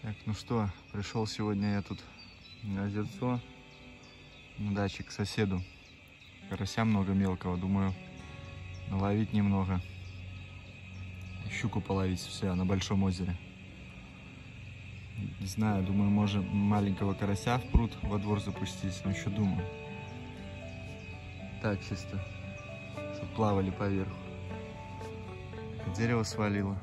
Так, ну что, пришел сегодня я тут на озерцо, на даче к соседу. Карася много мелкого, думаю, наловить немного. Щуку половить, все, на большом озере. Не знаю, думаю, можно маленького карася в пруд во двор запустить, но еще думаю. Так, чисто, чтобы плавали поверху. Дерево свалило.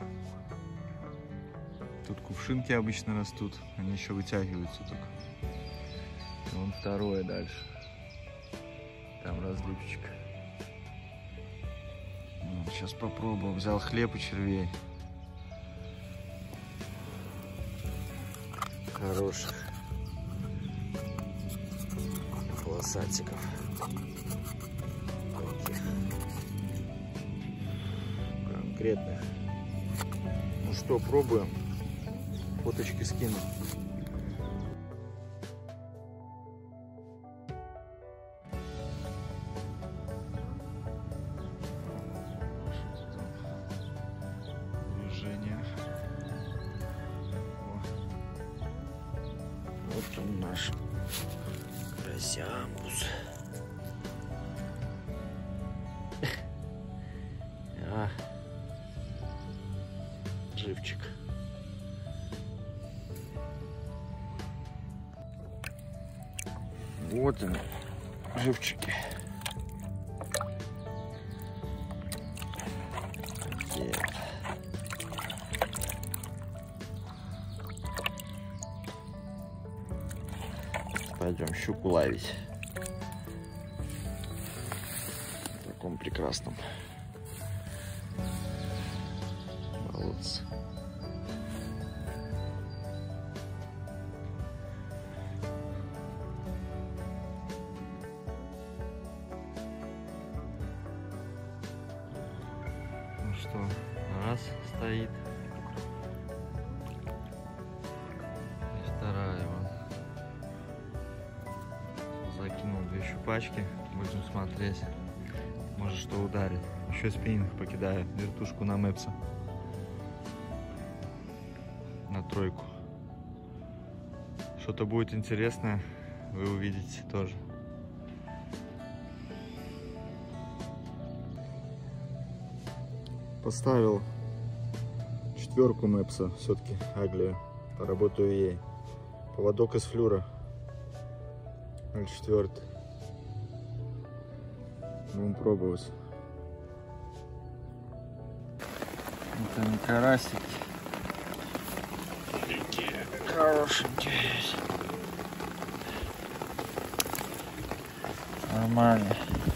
Тут кувшинки обычно растут, они еще вытягиваются только. И вон второе дальше. Там разлипчик. Сейчас попробую. Взял хлеб и червей. Хороших. Полосатиков. Таких. Конкретных. Ну что, пробуем. Фоточки скину. Движение. Вот он наш карасямбус. Живчик. Вот они, живчики. Пойдем щуку ловить. В таком прекрасном болотце. Ну что, раз стоит. И вторая вон. Закинул две щупачки. Будем смотреть. Может, что ударит. Еще спиннинг покидаю. Вертушку на Мэпса. На тройку. Что-то будет интересное. Вы увидите тоже. Поставил четверку Мэпса, все-таки Аглию, поработаю ей. Поводок из флюра 0,4. Будем пробовать. Это не карасики. Такие хорошенькие. Нормально.